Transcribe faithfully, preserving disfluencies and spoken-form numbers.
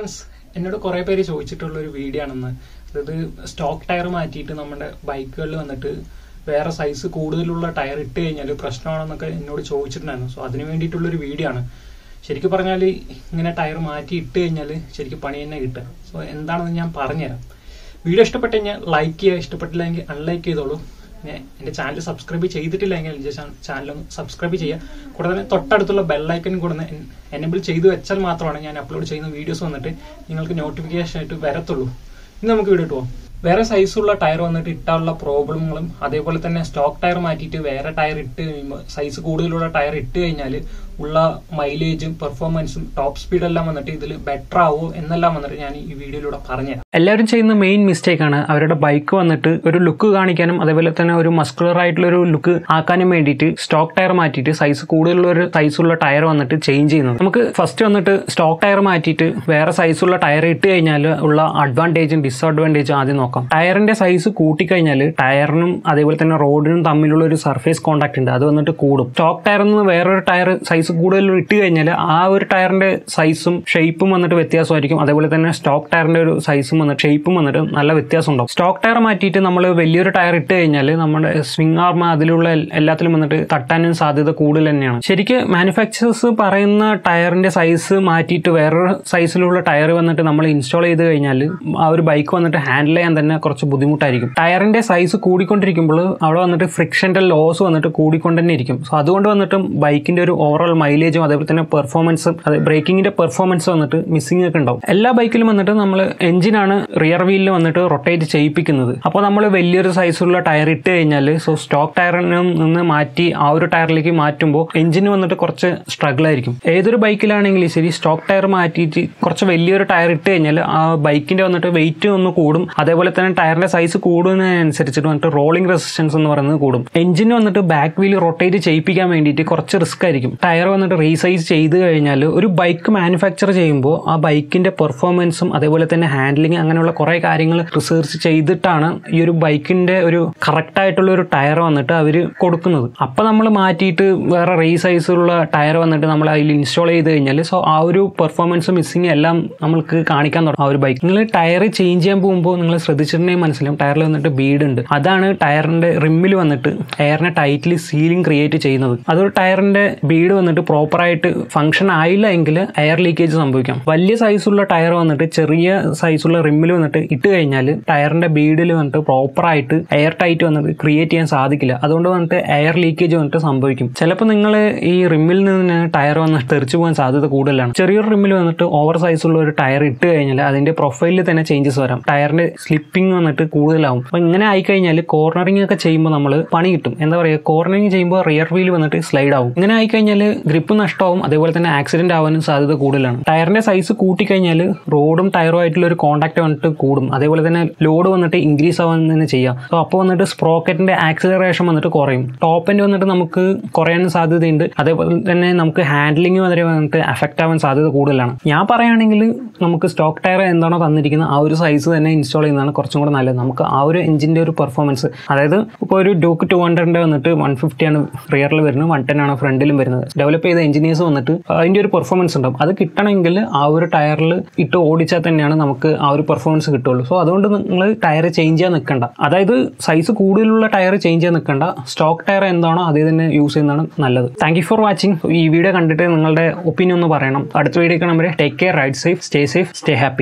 Friends, എന്നോട് കുറേ പേര് ചോദിച്ചിട്ടുള്ളൊരു വീഡിയോ ആണെന്ന്. അതായത് സ്റ്റോക്ക് ടയർ മാറ്റിയിട്ട് നമ്മുടെ ബൈക്കുകളിൽ വന്നിട്ട് വേറെ സൈസ് കൂടുതലുള്ള ടയർ ഇട്ട് കഴിഞ്ഞാൽ പ്രശ്നമാണെന്നൊക്കെ എന്നോട് ചോദിച്ചിട്ടുണ്ടായിരുന്നു. സോ അതിന് വേണ്ടിയിട്ടുള്ളൊരു വീഡിയോ ആണ്. ശരിക്കും പറഞ്ഞാൽ ഇങ്ങനെ ടയർ മാറ്റി ഇട്ട് കഴിഞ്ഞാൽ ശരിക്കും പണി തന്നെ കിട്ടുക. സോ എന്താണെന്ന് ഞാൻ പറഞ്ഞുതരാം. വീഡിയോ ഇഷ്ടപ്പെട്ട് കഴിഞ്ഞാൽ ലൈക്ക് ചെയ്യുക, ഇഷ്ടപ്പെട്ടില്ലെങ്കിൽ അൺലൈക്ക് ചെയ്തോളൂ. പിന്നെ എൻ്റെ ചാനൽ സബ്സ്ക്രൈബ് ചെയ്തിട്ടില്ലെങ്കിൽ എൻ്റെ ചാനൽ ഒന്ന് സബ്സ്ക്രൈബ് ചെയ്യുക. കൂടെ തന്നെ തൊട്ടടുത്തുള്ള ബെല്ലൈക്കൻ കൂടെ ഒന്ന് എനേബിൾ ചെയ്ത് വെച്ചാൽ മാത്രമാണ് ഞാൻ അപ്ലോഡ് ചെയ്യുന്ന വീഡിയോസ് വന്നിട്ട് നിങ്ങൾക്ക് നോട്ടിഫിക്കേഷൻ ആയിട്ട് വരത്തുള്ളൂ. ഇനി നമുക്ക് വീഡിയോ പോകാം. വേറെ സൈസുള്ള ടയർ വന്നിട്ട് ഇട്ടാനുള്ള പ്രോബ്ലങ്ങളും അതേപോലെ തന്നെ സ്റ്റോക്ക് ടയർ മാറ്റിയിട്ട് വേറെ ടയർ ഇട്ട് കഴിയുമ്പോൾ സൈസ് കൂടുതലുള്ള ടയർ ഇട്ട് കഴിഞ്ഞാൽ ഉള്ള മൈലേജും പെർഫോമൻസും ടോപ്പ് സ്പീഡെല്ലാം വന്നിട്ട് ഇതിൽ ബെറ്റർ ആവോ എന്നെല്ലാം വന്നിട്ട് ഞാൻ ഈ വീഡിയോയിലൂടെ പറഞ്ഞുതരാം. എല്ലാവരും ചെയ്യുന്ന മെയിൻ മിസ്റ്റേക്ക് ആണ് അവരുടെ ബൈക്ക് വന്നിട്ട് ഒരു ലുക്ക് കാണിക്കാനും അതേപോലെ തന്നെ ഒരു മസ്കുലർ ആയിട്ടുള്ള ഒരു ലുക്ക് ആക്കാനും വേണ്ടിയിട്ട് സ്റ്റോക്ക് ടയർ മാറ്റിയിട്ട് സൈസ് കൂടുതലുള്ള ഒരു സൈസുള്ള ടയർ വന്നിട്ട് ചേഞ്ച് ചെയ്യുന്നത്. നമുക്ക് ഫസ്റ്റ് വന്നിട്ട് സ്റ്റോക്ക് ടയർ മാറ്റിയിട്ട് വേറെ സൈസുള്ള ടയർ ഇട്ട് കഴിഞ്ഞാൽ ഉള്ള അഡ്വാൻറ്റേജും ഡിസ്അഡ്വാൻറ്റേജും ആദ്യം നോക്കാം. ടയറിന്റെ സൈസ് കൂട്ടിക്കഴിഞ്ഞാൽ ടയറിനും അതേപോലെ തന്നെ റോഡിനും തമ്മിലുള്ള ഒരു സർഫേസ് കോൺടാക്ട് ഉണ്ട്, അത് വന്നിട്ട് കൂടും. സ്റ്റോക്ക് ടയറിൽ നിന്ന് വേറൊരു ടയർ സൈസ് കൂടുതൽ ഇട്ട് കഴിഞ്ഞാൽ ആ ഒരു ടയറിന്റെ സൈസും ഷേപ്പും വന്നിട്ട് വ്യത്യാസമായിരിക്കും. അതേപോലെ തന്നെ സ്റ്റോക്ക് ടയറിന്റെ ഒരു സൈസും വന്നിട്ട് ഷേപ്പും വന്നിട്ട് നല്ല വ്യത്യാസം ഉണ്ടാവും. സ്റ്റോക്ക് ടയർ മാറ്റിയിട്ട് നമ്മൾ വലിയൊരു ടയർ ഇട്ട് കഴിഞ്ഞാൽ നമ്മുടെ സ്വിംഗ് ആർമ അതിലുള്ള എല്ലാത്തിലും വന്നിട്ട് തട്ടാനും സാധ്യത കൂടുതൽ തന്നെയാണ്. ശരിക്കും മാനുഫാക്ചറേഴ്സ് പറയുന്ന ടയറിന്റെ സൈസ് മാറ്റിയിട്ട് വേറൊരു സൈസിലുള്ള ടയർ വന്നിട്ട് നമ്മൾ ഇൻസ്റ്റാൾ ചെയ്ത് കഴിഞ്ഞാൽ ആ ഒരു ബൈക്ക് വന്നിട്ട് ഹാൻഡിൽ ചെയ്യാൻ തന്നെ കുറച്ച് ബുദ്ധിമുട്ടായിരിക്കും. ടയറിന്റെ സൈസ് കൂടിക്കൊണ്ടിരിക്കുമ്പോൾ അവിടെ വന്നിട്ട് ഫ്രിക്ഷന്റെ ലോസ് വന്നിട്ട് കൂടിക്കൊണ്ട് തന്നെ ഇരിക്കും. സോ അതുകൊണ്ട് വന്നിട്ട് ബൈക്കിന്റെ ഒരു ഓവറോൾ മൈലേജും അതേപോലെ തന്നെ പെർഫോമൻസും അത് ബ്രേക്കിങ്ങിന്റെ പെർഫോമൻസ് വന്നിട്ട് മിസ്സിംഗ് ഒക്കെ ഉണ്ടാവും. എല്ലാ ബൈക്കിലും വന്നിട്ട് നമ്മൾ എഞ്ചിനാണ് റിയർ വീലിൽ വന്നിട്ട് റൊട്ടേറ്റ് ചെയ്യിപ്പിക്കുന്നത്. അപ്പോൾ നമ്മൾ വലിയൊരു സൈസുള്ള ടയർ ഇട്ട് കഴിഞ്ഞാൽ സോ സ്റ്റോക്ക് ടയറിൽ നിന്ന് മാറ്റി ആ ഒരു ടയറിലേക്ക് മാറ്റുമ്പോൾ എഞ്ചിന് വന്നിട്ട് കുറച്ച് സ്ട്രഗിൾ ആയിരിക്കും. ഏതൊരു ബൈക്കിലാണെങ്കിലും ശരി സ്റ്റോക്ക് ടയർ മാറ്റിയിട്ട് കുറച്ച് വലിയൊരു ടയർ ഇട്ട് കഴിഞ്ഞാൽ ആ ബൈക്കിന്റെ വന്നിട്ട് വെയിറ്റ് ഒന്ന് കൂടും. അതേപോലെ തന്നെ ടയറിന്റെ സൈസ് കൂടുന്നതിനനുസരിച്ചിട്ട് വന്നിട്ട് റോളിംഗ് റെസിസ്റ്റൻസ് എന്ന് പറയുന്നത് കൂടും. എഞ്ചിന് വന്നിട്ട് ബാക്ക് വീൽ റൊട്ടേറ്റ് ചെയ്യിപ്പിക്കാൻ വേണ്ടിയിട്ട് കുറച്ച് റിസ്ക് ആയിരിക്കും. ടയർ വന്നിട്ട് റീസൈസ് ചെയ്ത് കഴിഞ്ഞാൽ ഒരു ബൈക്ക് മാനുഫാക്ചർ ചെയ്യുമ്പോൾ ആ ബൈക്കിന്റെ പെർഫോമൻസും അതേപോലെ തന്നെ ഹാൻഡ്ലിങ് അങ്ങനെയുള്ള കുറേ കാര്യങ്ങൾ റിസർച്ച് ചെയ്തിട്ടാണ് ഈ ഒരു ബൈക്കിന്റെ ഒരു കറക്റ്റ് ആയിട്ടുള്ള ഒരു ടയർ വന്നിട്ട് അവർ കൊടുക്കുന്നത്. അപ്പൊ നമ്മൾ മാറ്റിയിട്ട് വേറെ റീസൈസുള്ള ടയർ വന്നിട്ട് നമ്മൾ അതിൽ ഇൻസ്റ്റാൾ ചെയ്ത് കഴിഞ്ഞാൽ സോ ആ ഒരു പെർഫോമൻസ് മിസ്സിങ് എല്ലാം നമ്മൾക്ക് കാണിക്കാൻ തുടങ്ങും ആ ഒരു ബൈക്ക്. നിങ്ങൾ ടയർ ചേഞ്ച് ചെയ്യാൻ പോകുമ്പോൾ നിങ്ങൾ ശ്രദ്ധിച്ചിട്ടുണ്ടെങ്കിൽ മനസ്സിലാവും ടയറിൽ വന്നിട്ട് ബീഡ് ഉണ്ട്. അതാണ് ടയറിന്റെ റിമ്മിൽ വന്നിട്ട് എയറിനെ ടൈറ്റ്ലി സീലിംഗ് ക്രിയേറ്റ് ചെയ്യുന്നത്. അത് ടയറിന്റെ ബീഡ് വന്നിട്ട് പ്രോപ്പറായിട്ട് ഫംഗ്ഷൻ ആയില്ല എങ്കിൽ എയർ ലീക്കേജ് സംഭവിക്കാം. വലിയ സൈസുള്ള ടയർ വന്നിട്ട് ചെറിയ സൈസുള്ള റിമ്മിൽ വന്നിട്ട് ഇട്ട് കഴിഞ്ഞാൽ ടയറിന്റെ ബീഡിൽ വന്നിട്ട് പ്രോപ്പറായിട്ട് എയർ ടൈറ്റ് വന്നിട്ട് ക്രിയേറ്റ് ചെയ്യാൻ സാധിക്കില്ല. അതുകൊണ്ട് വന്നിട്ട് എയർ ലീക്കേജ് വന്നിട്ട് സംഭവിക്കും. ചിലപ്പോൾ നിങ്ങൾ ഈ റിമ്മിൽ നിന്ന് ടയർ വന്നിട്ട് തെറിച്ചു പോകാൻ സാധ്യത കൂടുതലാണ്. ചെറിയൊരു റിമ്മിൽ വന്നിട്ട് ഓവർ സൈസുള്ള ഒരു ടയർ ഇട്ട് കഴിഞ്ഞാൽ അതിന്റെ പ്രൊഫൈലിൽ തന്നെ ചേഞ്ചസ് വരാം. ടയറിന്റെ സ്ലിപ്പിംഗ് വന്നിട്ട് കൂടുതലാവും. അപ്പൊ ഇങ്ങനെ ആയിക്കഴിഞ്ഞാൽ കോർണറിംഗ് ഒക്കെ ചെയ്യുമ്പോൾ നമ്മൾ പണി കിട്ടും. എന്താ പറയുക, കോർണറിംഗ് ചെയ്യുമ്പോൾ റിയർ വീൽ വന്നിട്ട് സ്ലൈഡ് ആവും. ഇങ്ങനെ ആയിക്കഴിഞ്ഞാൽ ഗ്രിപ്പ് നഷ്ടമാവും. അതേപോലെ തന്നെ ആക്സിഡന്റ് ആവാനും സാധ്യത കൂടുതലാണ്. ടയറിന്റെ സൈസ് കൂട്ടിക്കഴിഞ്ഞാൽ റോഡും ടയറും ആയിട്ടുള്ള ഒരു കോൺടാക്ട് വന്നിട്ട് കൂടും. അതേപോലെ തന്നെ ലോഡ് വന്നിട്ട് ഇൻക്രീസ് ആവാൻ തന്നെ ചെയ്യാം. സോ അപ്പോൾ വന്നിട്ട് സ്പ്രോക്കറ്റിന്റെ ആക്സിലറേഷൻ വന്നിട്ട് കുറയും. ടോപ്പ് എൻഡ് വന്നിട്ട് നമുക്ക് കുറയാനും സാധ്യതയുണ്ട്. അതേപോലെ തന്നെ നമുക്ക് ഹാൻഡ്ലിംഗ് വരെ വന്നിട്ട് അഫക്റ്റ് ആവാൻ സാധ്യത കൂടുതലാണ്. ഞാൻ പറയുകയാണെങ്കിൽ നമുക്ക് സ്റ്റോക്ക് ടയർ എന്താണോ തന്നിരിക്കുന്നത് ആ ഒരു സൈസ് തന്നെ ഇൻസ്റ്റാൾ ചെയ്യുന്നതാണ് കുറച്ചും കൂടെ നല്ലത്. നമുക്ക് ആ ഒരു എഞ്ചിന്റെ ഒരു പെർഫോമൻസ്, അതായത് ഇപ്പോൾ ഒരു ഡ്യൂക്ക് ടു ഹൺഡ്രഡിന്റെ വന്നിട്ട് വൺ ഫിഫ്റ്റി ആണ് റിയറിൽ വരുന്നത്, വൺ ടെൻ ആണ് ഫ്രണ്ടിലും വരുന്നത്. ഡെവലപ്പ് ചെയ്ത എഞ്ചിനീയേഴ്സ് വന്നിട്ട് അതിന്റെ ഒരു പെർഫോമൻസ് ഉണ്ടാവും. അത് കിട്ടണമെങ്കിൽ ആ ഒരു ടയറിൽ ഇട്ട് ഓടിച്ചാൽ തന്നെയാണ് നമുക്ക് ആ ഒരു പെർഫോമൻസ് കിട്ടുള്ളൂ. സോ അതുകൊണ്ട് നിങ്ങൾ ടയർ ചേഞ്ച് ചെയ്യാൻ നിൽക്കണ്ട. അതായത് സൈസ് കൂടുതലുള്ള ടയർ ചേഞ്ച് ചെയ്യാൻ നിൽക്കണ്ട. സ്റ്റോക്ക് ടയർ എന്താണോ അതേ തന്നെ യൂസ് ചെയ്യുന്നതാണ് നല്ലത്. Thank you for watching. ഈ വീഡിയോ കണ്ടിട്ട് നിങ്ങളുടെ ഒപ്പീനിയൻ ഒന്ന് പറയണം. അടുത്ത വീഡിയോ കാണുമ്പോൾ take care, ride safe, stay safe, stay happy.